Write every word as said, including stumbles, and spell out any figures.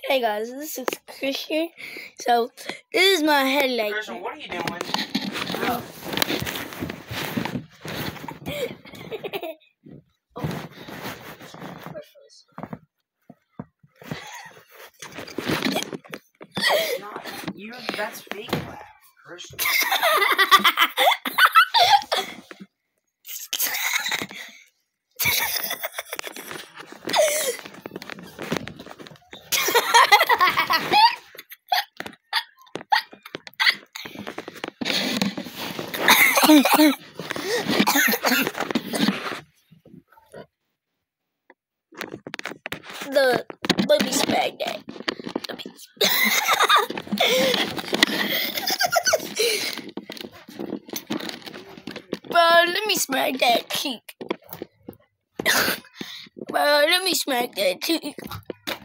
Hey guys, this is Christian. So this is my headlight. Christian, what are you doing? No. It's not. You. That's fake laugh, Christian. the let me smack that. Let me Bro, let me smack that cheek. Bro, let me smack that cheek.